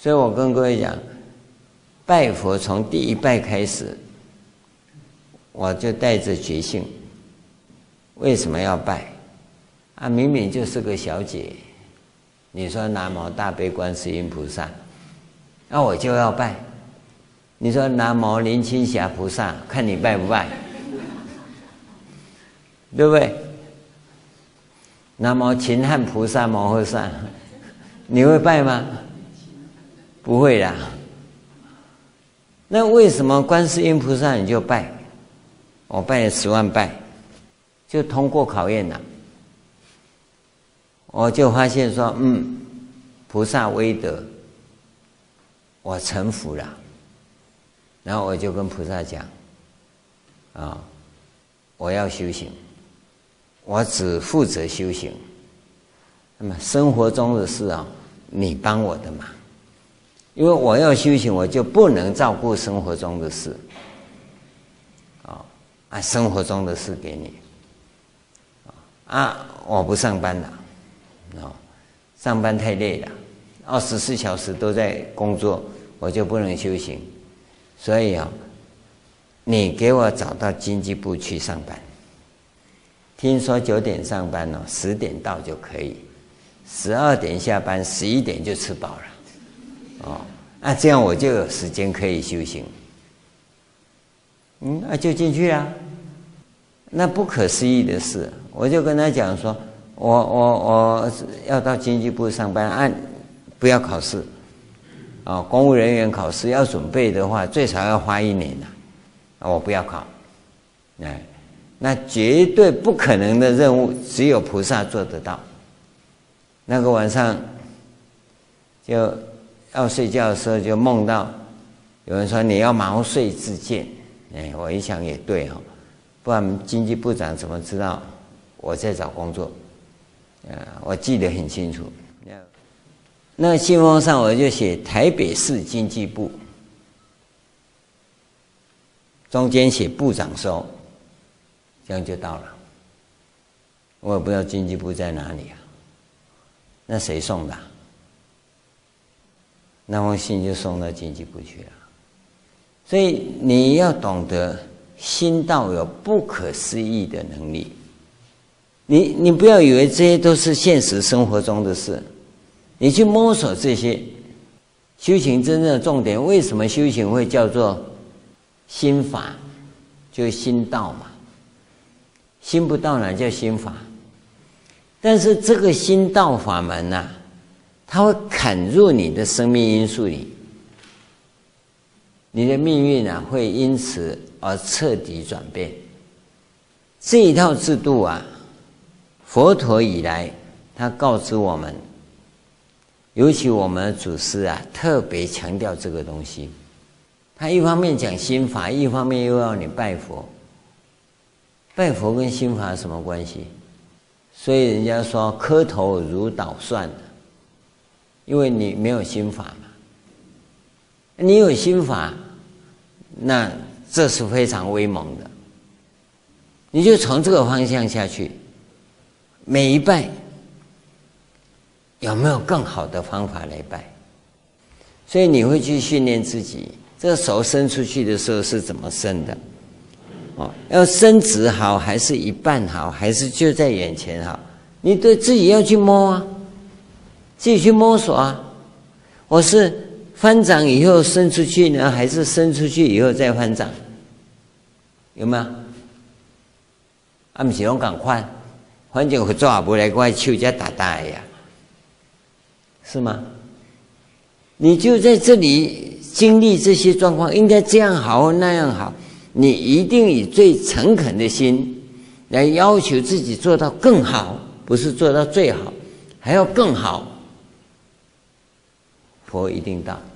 所以我跟各位讲，拜佛从第一拜开始，我就带着觉性。为什么要拜？啊，明明就是个小姐，你说南无大悲观世音菩萨，那我就要拜。你说南无林青霞菩萨，看你拜不拜，对不对？南无秦汉菩萨摩诃萨，你会拜吗？不会啦。那为什么观世音菩萨你就拜？我拜了10万拜，就通过考验了。我就发现说，菩萨威德，我臣服了。然后我就跟菩萨讲，我要修行，我只负责修行。那么生活中的事啊，你帮我的忙，因为我要修行，我就不能照顾生活中的事。生活中的事给你。我不上班了，上班太累了，24小时都在工作，我就不能修行。所以你给我找到经济部去上班。听说9点上班10点到就可以，12点下班，11点就吃饱了。这样我就有时间可以修行。就进去了。那不可思议的事，我就跟他讲说，我要到经济部上班，不要考试。公务人员考试要准备的话，最少要花1年我不要考。那绝对不可能的任务，只有菩萨做得到。那个晚上就要睡觉的时候，就梦到有人说你要毛遂自荐。我一想也对不然经济部长怎么知道我在找工作？我记得很清楚。那信封上我就写台北市经济部，中间写部长收，这样就到了。我也不知道经济部在哪里那谁送的那封信就送到经济部去了。所以你要懂得心道有不可思议的能力。你不要以为这些都是现实生活中的事，你去摸索这些。修行真正的重点，为什么修行会叫做心法？就是心道嘛。心不到哪叫心法？但是这个心道法门它会砍入你的生命因素里，你的命运会因此而彻底转变。这一套制度佛陀以来他告知我们，尤其我们的祖师特别强调这个东西。他一方面讲心法，一方面又要你拜佛。拜佛跟心法有什么关系？所以人家说磕头如捣蒜，因为你没有心法嘛。你有心法，那这是非常威猛的。你就从这个方向下去，每一拜有没有更好的方法来拜？所以你会去训练自己，这个手伸出去的时候是怎么伸的？要伸直好，还是一半好，还是就在眼前好？你对自己要去摸自己去摸索我是翻掌以后伸出去呢，还是伸出去以后再翻掌？有没有？不是拢同款，反正佛祖也不来我手才大大的是吗？你就在这里经历这些状况，应该这样好那样好，你一定以最诚恳的心来要求自己做到更好，不是做到最好，还要更好，佛一定到。